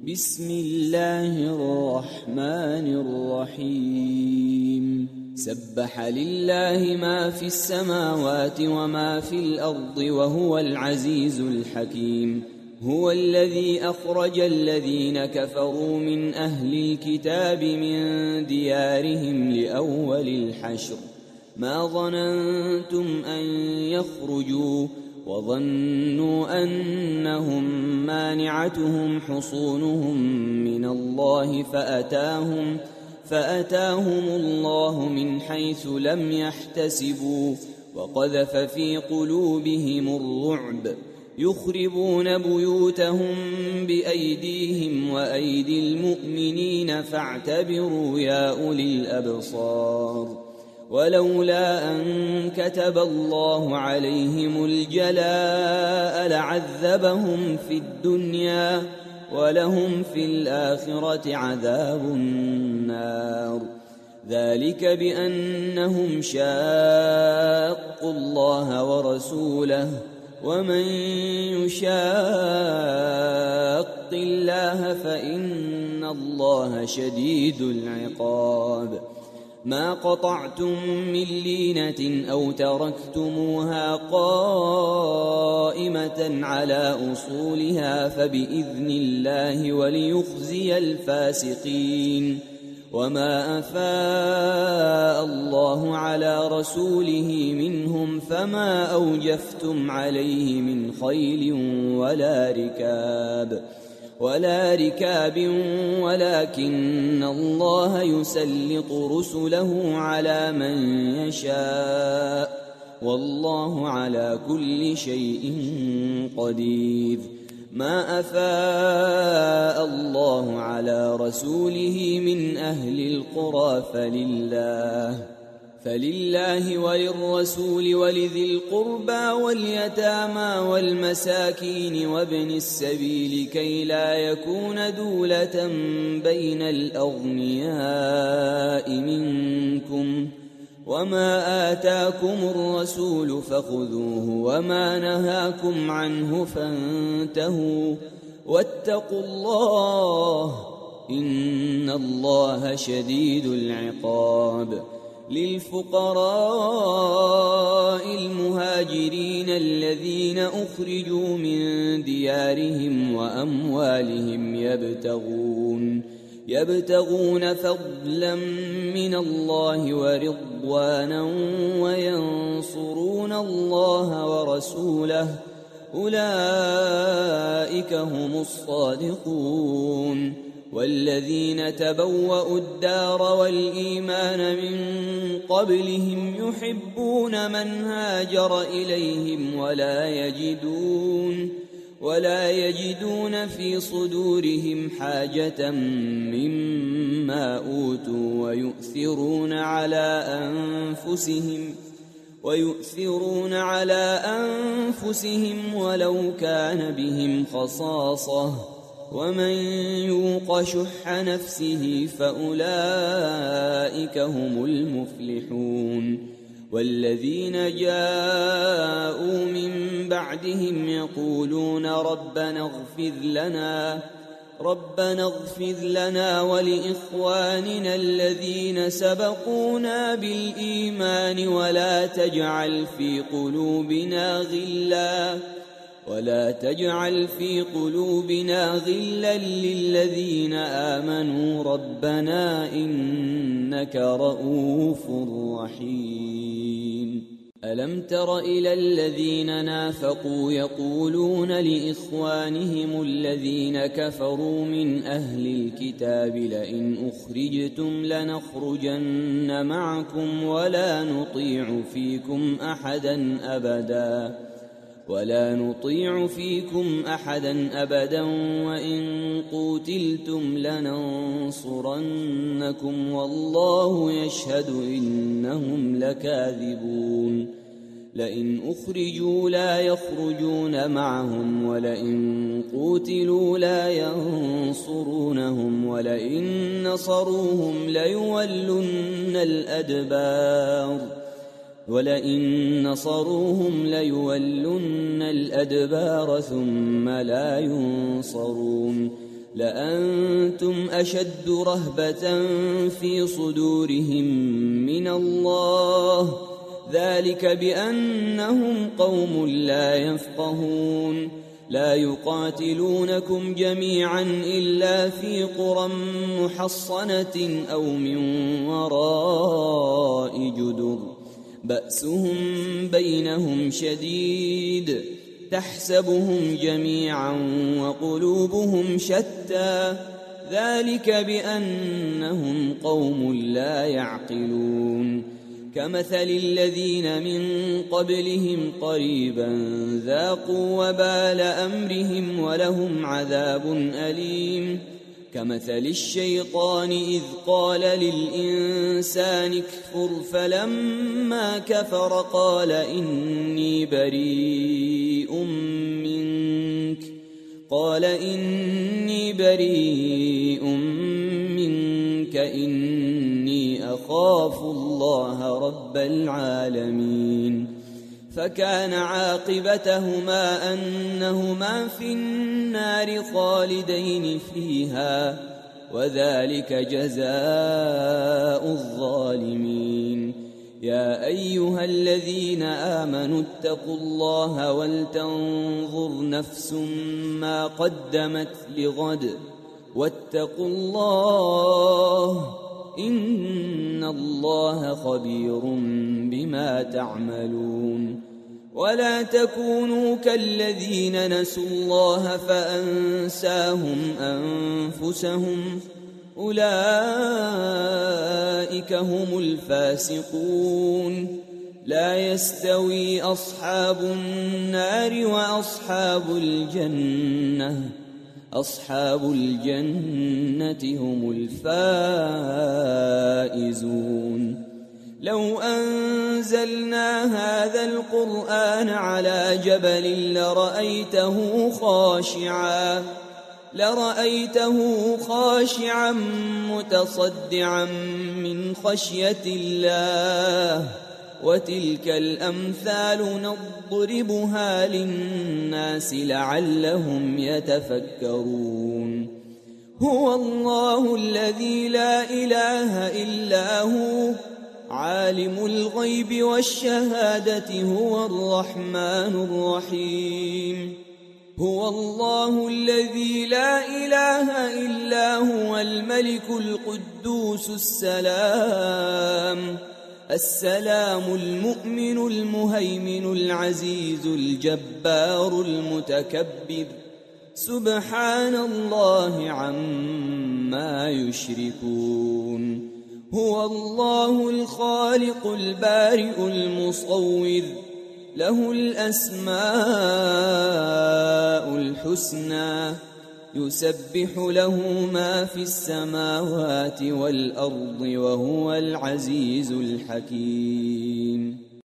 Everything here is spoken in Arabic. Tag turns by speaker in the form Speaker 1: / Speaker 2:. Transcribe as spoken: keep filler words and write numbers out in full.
Speaker 1: بسم الله الرحمن الرحيم سبح لله ما في السماوات وما في الأرض وهو العزيز الحكيم هو الذي أخرج الذين كفروا من أهل الكتاب من ديارهم لأول الحشر ما ظننتم أن يخرجوا وظنوا أنهم مانعتهم حصونهم من الله فأتاهم فأتاهم الله من حيث لم يحتسبوا وقذف في قلوبهم الرعب يخربون بيوتهم بأيديهم وأيدي المؤمنين فاعتبروا يا أولي الأبصار ولولا أن كتب الله عليهم الجلاء لعذبهم في الدنيا ولهم في الآخرة عذاب النار ذلك بأنهم شاقوا الله ورسوله ومن يشاق الله فإن الله شديد العقاب ما قطعتم من لينة أو تركتموها قائمة على أصولها فبإذن الله وليخزي الفاسقين وما أفاء الله على رسوله منهم فما أوجفتم عليه من خيل ولا ركاب ولا ركاب ولكن الله يسلط رسله على من يشاء والله على كل شيء قدير ما أفاء الله على رسوله من أهل القرى فلله فلله وللرسول ولذي القربى واليتامى والمساكين وابن السبيل كي لا يكون دولة بين الأغنياء منكم وما آتاكم الرسول فخذوه وما نهاكم عنه فانتهوا واتقوا الله إن الله شديد العقاب للفقراء المهاجرين الذين أخرجوا من ديارهم وأموالهم يبتغون يبتغون فضلا من الله ورضوانا وينصرون الله ورسوله أولئك هم الصادقون والذين تبوأوا الدار والإيمان من قبلهم يحبون من هاجر إليهم ولا يجدون ولا يجدون في صدورهم حاجة مما أوتوا ويؤثرون على أنفسهم ويؤثرون على أنفسهم ولو كان بهم خصاصة ومن يوق شح نفسه فأولئك هم المفلحون والذين جاءوا من بعدهم يقولون ربنا اغفر لنا ربنا اغفر لنا ولإخواننا الذين سبقونا بالإيمان ولا تجعل في قلوبنا غلا ولا تجعل في قلوبنا غلا للذين آمنوا ربنا إنك رؤوف رحيم ألم تر إلى الذين نافقوا يقولون لإخوانهم الذين كفروا من أهل الكتاب لئن أخرجتم لنخرجن معكم ولا نطيع فيكم أحدا أبدا ولا نطيع فيكم أحدا أبدا وإن قوتلتم لننصرنكم والله يشهد إنهم لكاذبون لئن أخرجوا لا يخرجون معهم ولئن قوتلوا لا ينصرونهم ولئن نصروهم ليولن الأدبار ولئن نصروهم ليولن الأدبار ثم لا ينصرون لأنتم أشد رهبة في صدورهم من الله، ذلك بأنهم قوم لا يفقهون. لا يقاتلونكم جميعا إلا في قرى محصنة أو من وراء جدر، بأسهم بينهم شديد، تحسبهم جميعا وقلوبهم شتى، ذلك بأنهم قوم لا يعقلون. كمثل الذين من قبلهم قريبا ذاقوا وبال أمرهم ولهم عذاب أليم. كمثل الشيطان إذ قال للإنسان اكفر فلما كفر قال إني بريء منك قال إني بريء منك إني أخاف الله رب العالمين. فكان عاقبتهما أنهما في النار خالدين فيها، وذلك جزاء الظالمين. يا أيها الذين آمنوا اتقوا الله ولتنظر نفس ما قدمت لغد واتقوا الله إن الله خبير بما تعملون. ولا تكونوا كالذين نسوا الله فأنساهم أنفسهم، أولئك هم الفاسقون. لا يستوي أصحاب النار وأصحاب الجنة أصحاب الجنة هم الفائزون. لو أنزلنا هذا القرآن على جبل لرأيته خاشعا لرأيته خاشعا متصدعا من خشية الله. وتلك الأمثال نضربها للناس لعلهم يتفكرون. هو الله الذي لا إله إلا هو عالم الغيب والشهادة هو الرحمن الرحيم. هو الله الذي لا إله إلا هو الملك القدوس السلام السلام المؤمن المهيمن العزيز الجبار المتكبر. سبحان الله عما يشركون. هو الله الخالق البارئ المصور، له الأسماء الحسنى، يسبح له ما في السماوات والأرض وهو العزيز الحكيم.